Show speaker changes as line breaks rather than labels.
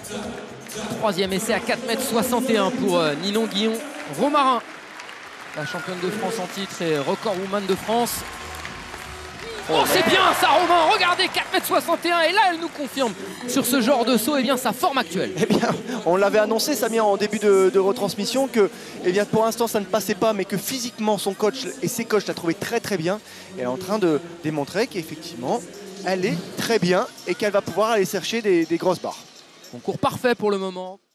Troisième essai à 4,61 m pour Ninon Guillon-Romarin, la championne de France en titre et record woman de France. Oh, c'est bien ça, Romain, regardez, 4,61 m, et là elle nous confirme sur ce genre de saut, sa forme actuelle.
Eh bien, on l'avait annoncé, Samir, en début de retransmission, que pour l'instant ça ne passait pas, mais que physiquement son coach et ses coachs l'a trouvé très très bien. Et elle est en train de démontrer qu'effectivement elle est très bien et qu'elle va pouvoir aller chercher des grosses barres.
Concours parfait pour le moment.